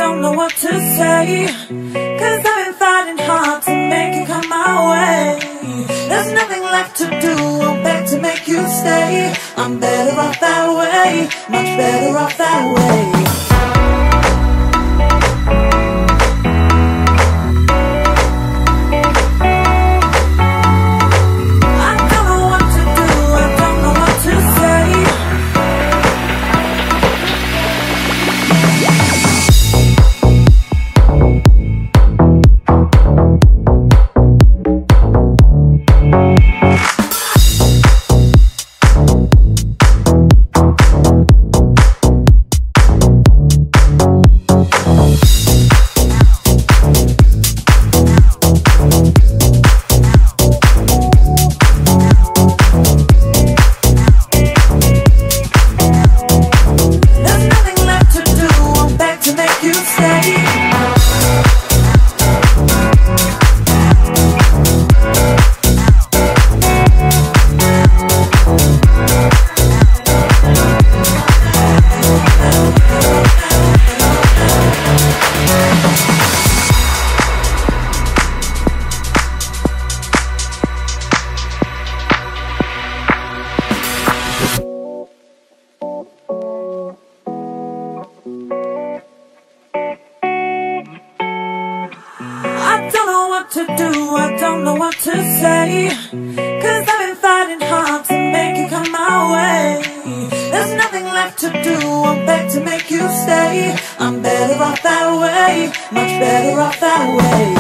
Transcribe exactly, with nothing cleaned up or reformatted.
don't know what to say, 'cause I've been fighting hard to make you come my way. There's nothing left to do, I'm back to make you stay. I'm better off that way, much better off that way. To do, I don't know what to say, 'cause I've been fighting hard to make you come my way. There's nothing left to do, I'm back to make you stay. I'm better off that way, much better off that way.